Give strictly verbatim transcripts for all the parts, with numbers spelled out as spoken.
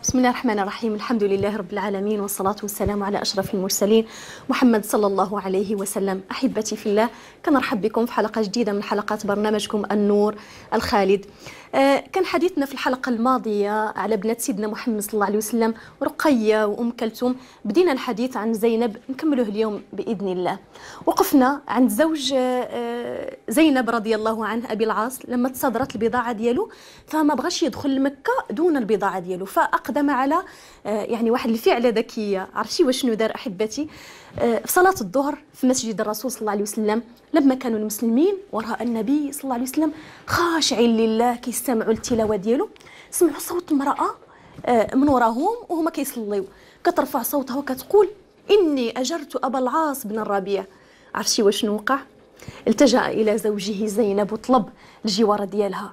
بسم الله الرحمن الرحيم. الحمد لله رب العالمين، والصلاة والسلام على أشرف المرسلين محمد صلى الله عليه وسلم. أحبتي في الله، كنرحب بكم في حلقة جديدة من حلقات برنامجكم النور الخالد. آه كان حديثنا في الحلقة الماضية على بنات سيدنا محمد صلى الله عليه وسلم، رقية وأم كلثوم. بدينا الحديث عن زينب، نكمله اليوم بإذن الله. وقفنا عند زوج آه زينب رضي الله عنه أبي العاص، لما تصادرت البضاعة ديالو فما بغاش يدخل لمكة دون البضاعة ديالو، فأقدم على آه يعني واحد الفعلة ذكية. عرفتي وشنو دار أحبتي؟ آه في صلاة الظهر في مسجد الرسول صلى الله عليه وسلم، لما كانوا المسلمين وراء النبي صلى الله عليه وسلم خاشعين لله كيستمعوا التلاوة ديالو، سمعوا صوت امرأة آه من وراهم وهما كيصليو، كترفع صوتها وكتقول: إني أجرت أبا العاص بن الربيع. عرفتي وشنو وقع؟ التجأ إلى زوجه زينب وطلب الجوار ديالها.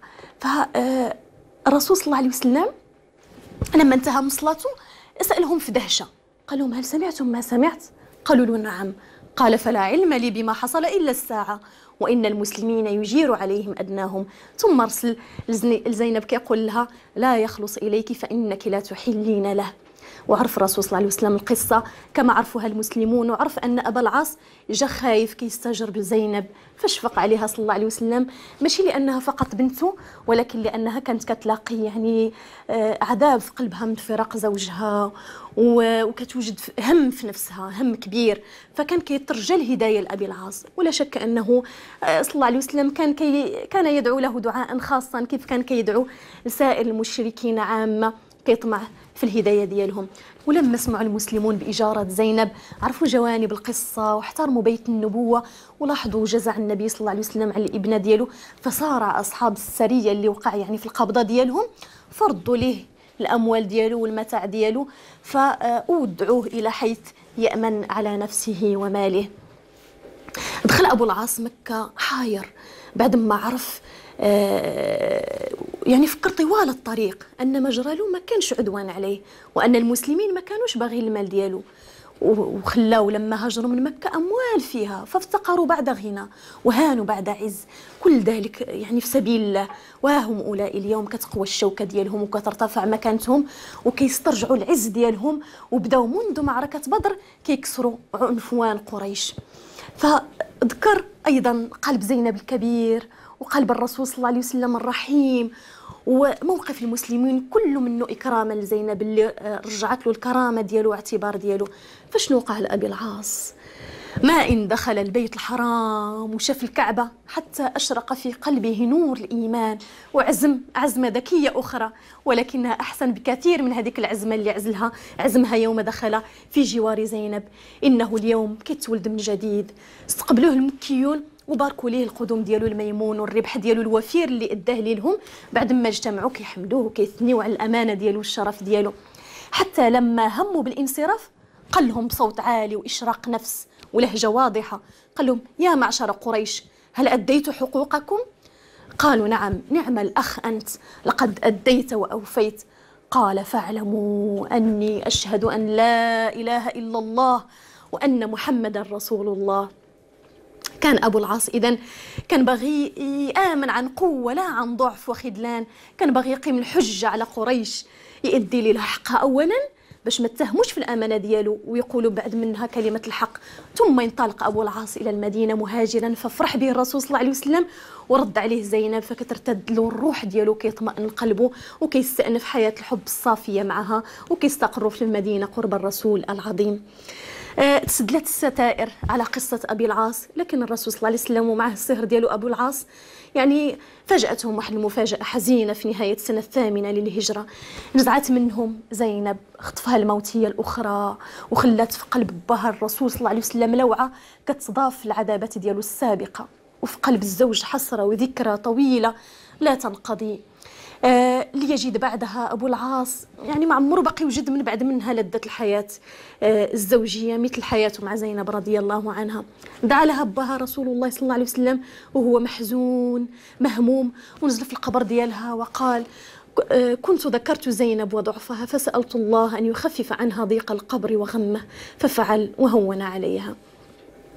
فالرسول صلى الله عليه وسلم لما انتهى من صلاته سألهم في دهشة، قال لهم: هل سمعتم ما سمعت؟ قالوا له: نعم. قال: فلا علم لي بما حصل إلا الساعة، وإن المسلمين يجير عليهم أدناهم. ثم أرسل لزينب كيقول لها: لا يخلص إليك فإنك لا تحلين له. وعرف الرسول صلى الله عليه وسلم القصة كما عرفها المسلمون، وعرف أن أبا العاص جا خايف كيستجرب لزينب، فشفق عليها صلى الله عليه وسلم، ماشي لأنها فقط بنته، ولكن لأنها كانت كتلاقي يعني عذاب في قلبها من فراق زوجها، وكتوجد هم في نفسها، هم كبير، فكان كيترجى الهداية لأبي العاص. ولا شك أنه صلى الله عليه وسلم كان كي كان يدعو له دعاء خاصا، كيف كان كيدعو لسائر المشركين عامة، كيطمع في الهداية ديالهم. ولما سمعوا المسلمون بإجارة زينب عرفوا جوانب القصة واحترموا بيت النبوة، ولاحظوا جزع النبي صلى الله عليه وسلم على الابنة ديالو، فصارع أصحاب السرية اللي وقع يعني في القبضة ديالهم فرضوا له الأموال ديالو والمتاع ديالو، فأودعوه إلى حيث يأمن على نفسه وماله. دخل أبو العاص مكة حاير بعد ما عرف آه يعني فكر طوال الطريق أن مجرى ما كانش عدوان عليه، وأن المسلمين ما كانوش باغين المال ديالو، وخلاو لما هاجروا من مكة أموال فيها، فافتقروا بعد غنى وهانوا بعد عز، كل ذلك يعني في سبيل الله. وهم أولئك اليوم كتقوى الشوكة ديالهم وكترتفع مكانتهم وكيسترجعوا العز ديالهم، وبداو منذ معركة بدر كيكسروا عنفوان قريش. فذكر أيضا قلب زينب الكبير وقلب الرسول صلى الله عليه وسلم الرحيم، وموقف المسلمين كل منه إكراما لزينب اللي رجعت له الكرامة ديالو واعتبار ديالو. فشنو وقع لأبي العاص؟ ما إن دخل البيت الحرام وشاف الكعبة حتى أشرق في قلبه نور الإيمان وعزم عزمة ذكية أخرى، ولكنها أحسن بكثير من هذيك العزمة اللي عزلها عزمها يوم دخل في جوار زينب. إنه اليوم كيتولد من جديد. استقبلوه المكيون وباركوا ليه القدوم ديالو الميمون والربح ديالو الوفير اللي اداه لهم، بعد ما اجتمعوا كيحمدوه وكيثنيوا على الامانه ديالو والشرف ديالو. حتى لما هموا بالانصراف قال لهم بصوت عالي واشراق نفس ولهجه واضحه، قال لهم: يا معشر قريش، هل اديت حقوقكم؟ قالوا: نعم، نعم الاخ انت، لقد اديت واوفيت. قال: فاعلموا اني اشهد ان لا اله الا الله وان محمدا رسول الله. كان أبو العاص إذن كان باغي يآمن عن قوة لا عن ضعف وخذلان، كان باغي يقيم الحجة على قريش، يؤدي لها حقها أولا باش ما تهموش في الأمانة ديالو ويقولوا بعد منها كلمة الحق. ثم ينطلق أبو العاص إلى المدينة مهاجرا، ففرح به الرسول صلى الله عليه وسلم ورد عليه زينب، فكترتد له الروح ديالو، كيطمئن قلبه وكيستأنف حياة الحب الصافية معها، وكيستقروا في المدينة قرب الرسول العظيم. أه تسدلت الستائر على قصة أبي العاص، لكن الرسول صلى الله عليه وسلم ومعه الصهر ديالو أبو العاص يعني فاجأتهم واحد المفاجأة حزينة في نهاية السنة الثامنة للهجرة. نزعت منهم زينب، خطفها الموت هي الأخرى، وخلات في قلب بها الرسول صلى الله عليه وسلم لوعة كتضاف العذابات ديالو السابقة، وفي قلب الزوج حسرة وذكرى طويلة لا تنقضي. آه ليجد بعدها أبو العاص يعني مع عمر بقي وجد من بعد منها لذة الحياة آه الزوجية مثل حياته مع زينب رضي الله عنها. دعا لها بها رسول الله صلى الله عليه وسلم وهو محزون مهموم، ونزل في القبر ديالها وقال: آه كنت ذكرت زينب وضعفها فسألت الله أن يخفف عنها ضيق القبر وغمه، ففعل وهون عليها.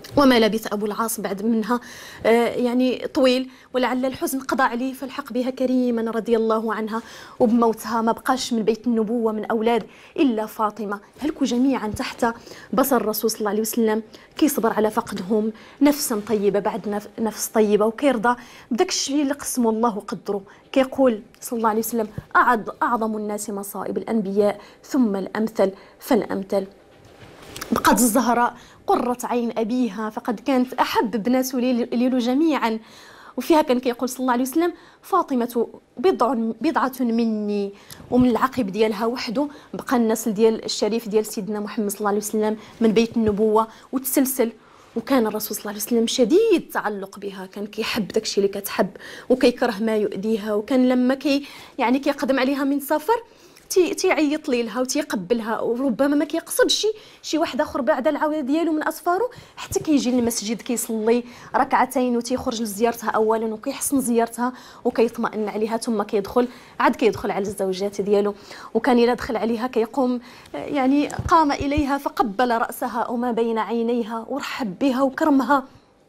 وما لبث أبو العاص بعد منها آه يعني طويل، ولعل الحزن قضى عليه فالحق بها كريما رضي الله عنها. وبموتها ما بقاش من بيت النبوة من أولاد إلا فاطمة، هلكوا جميعا تحت بصر الرسول صلى الله عليه وسلم، كيصبر على فقدهم نفسا طيبة بعد نفس طيبة، وكيرضى بداك الشيء اللي قسمه الله وقدره. كيقول صلى الله عليه وسلم: أعظم الناس مصائب الأنبياء ثم الأمثل فالأمثل. بقت الزهراء قرة عين أبيها، فقد كانت أحب بناته ليلو جميعا. وفيها كان كيقول صلى الله عليه وسلم: فاطمة بضع بضعة مني. ومن العقب ديالها وحده بقى النسل ديال الشريف ديال سيدنا محمد صلى الله عليه وسلم من بيت النبوة وتسلسل. وكان الرسول صلى الله عليه وسلم شديد التعلق بها، كان كيحب داكشي اللي كتحب وكيكره ما يؤذيها. وكان لما كي يعني كيقدم عليها من سفر تي تيعيط ليلها وتيقبلها، وربما ما كيقصدش شي شي واحد اخر بعد العوده ديالو من اسفارو، حتى كيجي للمسجد كيصلي ركعتين وتيخرج لزيارتها اولا وكيحسن زيارتها وكيطمئن عليها، ثم كيدخل عاد كيدخل على الزوجات ديالو. وكان الا دخل عليها كيقوم يعني قام اليها فقبل راسها وما بين عينيها ورحب بها وكرمها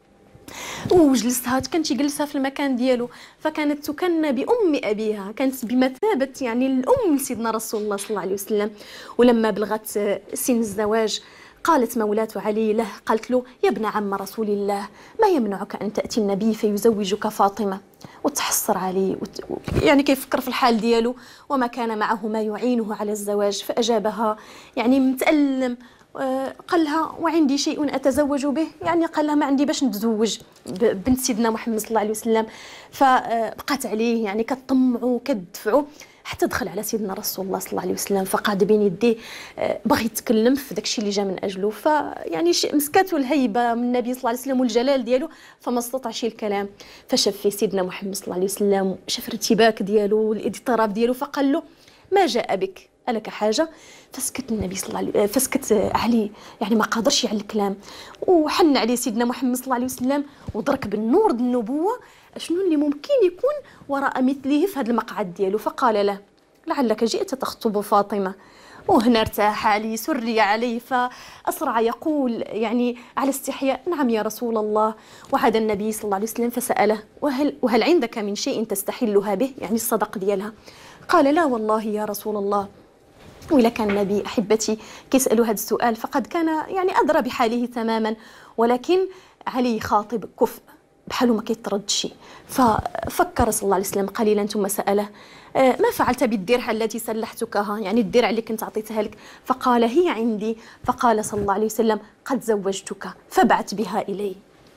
وجلسها، كان تيجلسها في المكان ديالو. فكانت تكنى بأم أبيها، كانت بمثابة يعني الأم لسيدنا رسول الله صلى الله عليه وسلم. ولما بلغت سن الزواج قالت مولاة علي له، قالت له: يا ابن عم رسول الله، ما يمنعك أن تأتي النبي فيزوجك فاطمة؟ وتحسر عليه وت... يعني كيفكر في الحال ديالو وما كان معه ما يعينه على الزواج. فأجابها يعني متألم، قال لها: وعندي شيء أتزوج به، يعني قال لها: ما عندي باش نتزوج بنت سيدنا محمد صلى الله عليه وسلم. فبقات عليه يعني كتطمعو وكتدفعو حتى دخل على سيدنا رسول الله صلى الله عليه وسلم، فقعد بين يديه بغى يتكلم في داكشي اللي جا من اجله. فيعني مسكاتو الهيبه من النبي صلى الله عليه وسلم والجلال ديالو، فما استطاعش الكلام. فشاف في سيدنا محمد صلى الله عليه وسلم، شاف الارتباك ديالو والاضطراب ديالو، فقال له: ما جاء بك؟ ألك حاجة؟ فسكت النبي صلى الله عليه فسكت علي، يعني ما قادرش على الكلام. وحن عليه سيدنا محمد صلى الله عليه وسلم ودرك بالنور ديال النبوة شنو اللي ممكن يكون وراء مثله في هذا المقعد ديالو. فقال له: لعلك جئت تخطب فاطمة. وهنا ارتاح علي، سري عليه، فأسرع يقول يعني على استحياء: نعم يا رسول الله. وعاد النبي صلى الله عليه وسلم فسأله: وهل, وهل عندك من شيء تستحلها به، يعني الصدق ديالها؟ قال: لا والله يا رسول الله. وإلا كان النبي أحبتي كيسألوا هذا السؤال فقد كان يعني أدرى بحاله تماما، ولكن علي خاطب كفء بحاله ما كيتردش. ففكر صلى الله عليه وسلم قليلا ثم سأله: ما فعلت بالدرع التي سلحتكها، يعني الدرع اللي كنت أعطيتها لك؟ فقال: هي عندي. فقال صلى الله عليه وسلم: قد زوجتك فابعث بها إلي.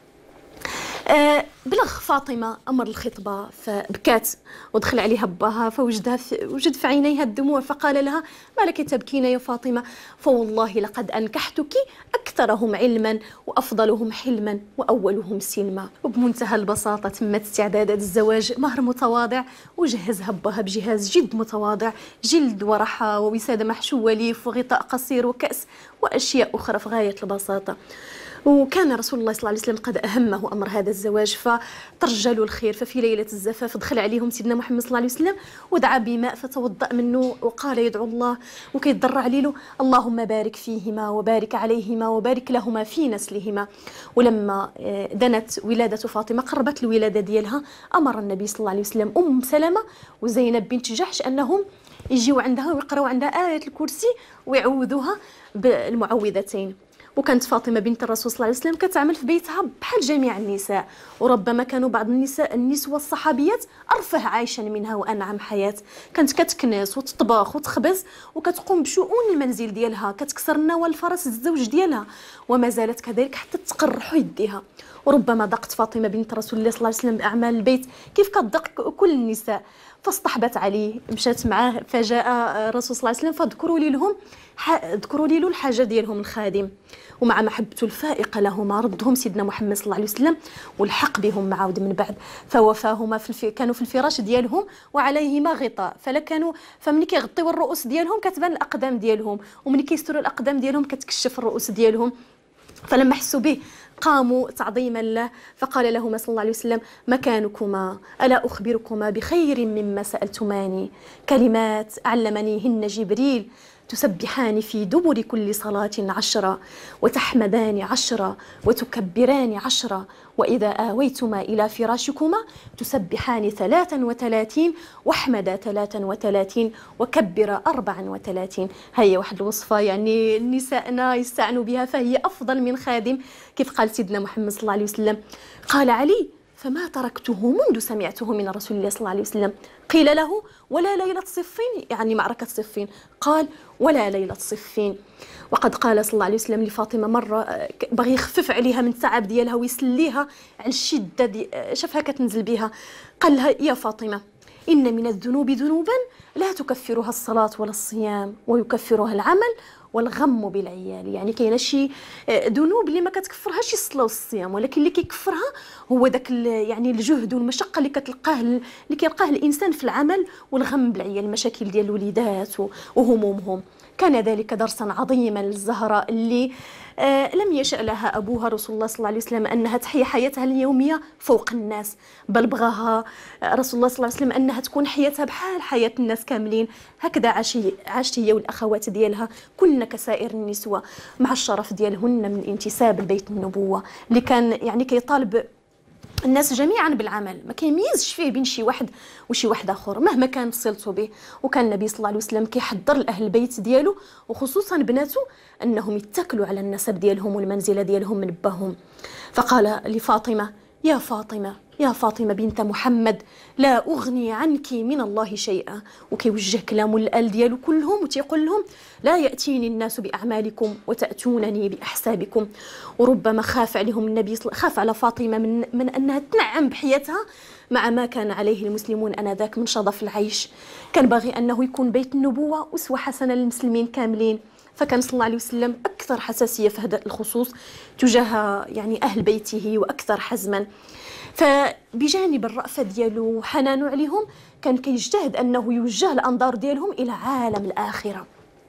أه بلغ فاطمة أمر الخطبة فبكات، ودخل عليها باها فوجدها في وجد في عينيها الدموع، فقال لها: ما لك تبكين يا فاطمة؟ فوالله لقد أنكحتك أكثرهم علما وأفضلهم حلما وأولهم سلما. وبمنتهى البساطة تمت استعدادات الزواج، مهر متواضع وجهزها باها بجهاز جد متواضع، جلد ورحى ووسادة محشو وليف وغطاء قصير وكأس وأشياء أخرى في غاية البساطة. وكان رسول الله صلى الله عليه وسلم قد أهمه أمر هذا الزواج فترجلوا الخير. ففي ليلة الزفاف دخل عليهم سيدنا محمد صلى الله عليه وسلم ودعا بماء فتوضأ منه وقال يدعو الله وكيتضرع له: اللهم بارك فيهما وبارك عليهما وبارك لهما في نسلهما. ولما دنت ولادة فاطمة قربت الولادة ديالها، أمر النبي صلى الله عليه وسلم أم سلمة وزينب بنت جحش أنهم يجيوا عندها ويقراوا عندها آية الكرسي ويعوذوها بالمعوذتين. وكانت فاطمة بنت الرسول صلى الله عليه وسلم كتعمل في بيتها بحال جميع النساء، وربما كانوا بعض النساء النسوة الصحابيات أرفه عيشا منها وأنعم حياة. كانت كتكنس وتطبخ وتخبز وكتقوم بشؤون المنزل ديالها، كتكسر النوى الفرس الزوج ديالها، وما زالت كذلك حتى تقرح يديها. وربما ضاقت فاطمة بنت رسول الله صلى الله عليه وسلم بأعمال البيت كيف كتضاق كل النساء، فاصطحبت عليه مشات معاه. فجاء الرسول صلى الله عليه وسلم فذكروا لي لهم ذكروا لي له الحاجه ديالهم الخادم، ومع محبته الفائقه لهما ردهم سيدنا محمد صلى الله عليه وسلم والحق بهم معاود من بعد. فوفاهما في الف... كانوا في الفراش ديالهم وعليهما غطاء، فلا كانوا فملي كيغطيو الرؤوس ديالهم كتبان الاقدام ديالهم، وملي كيستروا الاقدام ديالهم كتكشف الرؤوس ديالهم. فلما حسوا به قاموا تعظيما له، فقال لهما صلى الله عليه وسلم: مكانكما ألا أخبركما بخير مما سألتماني؟ كلمات علمنيهن جبريل تسبحان في دبر كل صلاة عشرا، وتحمدان عشرا، وتكبران عشرا، وإذا آويتما إلى فراشكما تسبحان ثلاثا وثلاثين، واحمدا ثلاثا وثلاثين، وكبر أربعا وثلاثين. هي واحد الوصفة يعني نسائنا يستعنوا بها، فهي أفضل من خادم، كيف قال سيدنا محمد صلى الله عليه وسلم. قال علي: فما تركته منذ سمعته من رسول الله صلى الله عليه وسلم. قيل له: ولا ليلة صفين، يعني معركة صفين؟ قال: ولا ليلة صفين. وقد قال صلى الله عليه وسلم لفاطمة مرة بغي يخفف عليها من التعب ديالها ويسليها على الشدة دي شافها كتنزل بها، قال لها: يا فاطمة، إن من الذنوب ذنوبا لا تكفرها الصلاة ولا الصيام، ويكفرها العمل والغم بالعيال. يعني كاينه شي ذنوب اللي ما كتكفرهاش الصلاه والصيام، ولكن اللي كيكفرها هو داك يعني الجهد والمشقه اللي كتلقاه اللي كيلقاه الانسان في العمل، والغم بالعيال، المشاكل ديال الوليدات وهمومهم. كان ذلك درسا عظيما للزهراء اللي آه لم يشأ لها أبوها رسول الله صلى الله عليه وسلم أنها تحيا حياتها اليومية فوق الناس، بل بغاها رسول الله صلى الله عليه وسلم أنها تكون حياتها بحال حياة الناس كاملين. هكذا عاشت هي والأخوات ديالها كلنا كسائر النسوة، مع الشرف ديالهن من الانتساب لبيت النبوة اللي كان يعني كيطالب الناس جميعا بالعمل، ما كيميزش فيه بين شي واحد وشي واحد اخر مهما كان صلته به. وكان النبي صلى الله عليه وسلم كيحضر لاهل البيت ديالو وخصوصا بناته انهم يتكلوا على النسب ديالهم والمنزله ديالهم من باهم. فقال لفاطمه: يا فاطمه يا فاطمه بنت محمد، لا اغني عنك من الله شيئا. وكيوجه كلامه للآل ديالو كلهم وتيقول لهم: لا ياتيني الناس باعمالكم وتاتونني باحسابكم. وربما خاف عليهم النبي خاف على فاطمه من من انها تنعم بحياتها مع ما كان عليه المسلمون انذاك من شظف العيش. كان باغي انه يكون بيت النبوه اسوه حسنه للمسلمين كاملين، فكان صلى الله عليه وسلم اكثر حساسيه في هذا الخصوص تجاه يعني اهل بيته واكثر حزما. فبجانب الرأفة ديالو وحنانه عليهم كان كيجتهد أنه يوجه الأنظار ديالهم إلى عالم الآخرة،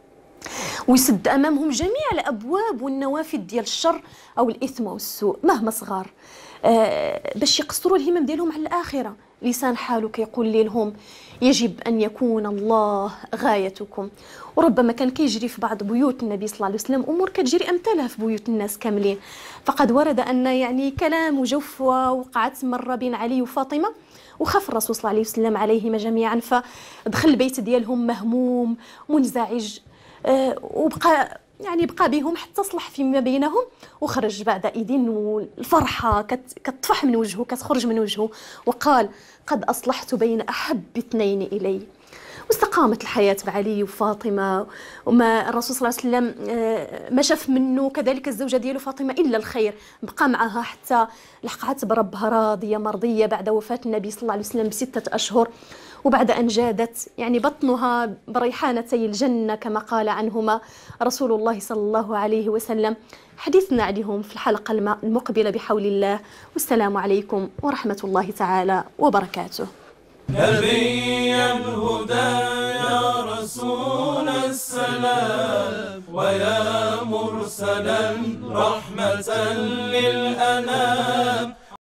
ويسد أمامهم جميع الأبواب والنوافذ ديال الشر أو الإثم والسوء مهما صغار، آه باش يقصروا الهمم ديالهم على الآخرة. لسان حاله كيقول لهم: يجب أن يكون الله غايتكم. وربما كان كيجري في بعض بيوت النبي صلى الله عليه وسلم أمور كتجري أمثالها في بيوت الناس كاملين. فقد ورد أن يعني كلام وجفوة وقعت مرة بين علي وفاطمة، وخاف الرسول صلى الله عليه وسلم عليهما جميعا، فدخل البيت ديالهم مهموم منزعج، أه وبقى يعني بقى بهم حتى صلح فيما بينهم، وخرج بعد إذن والفرحة كتطفح من وجهه كتخرج من وجهه، وقال: قد أصلحت بين أحب اثنين إلي. واستقامت الحياة بعلي وفاطمة، وما الرسول صلى الله عليه وسلم ما شاف منه كذلك الزوجة ديالو فاطمة إلا الخير، بقى معها حتى لحقت بربها راضية مرضية بعد وفاة النبي صلى الله عليه وسلم بستة أشهر، وبعد أن جادت يعني بطنها بريحانتي الجنة كما قال عنهما رسول الله صلى الله عليه وسلم. حديثنا عليهم في الحلقة المقبلة بحول الله، والسلام عليكم ورحمة الله تعالى وبركاته. نبي الهدى يا رسول السلام، ويا مرسلا رحمة للعالمين.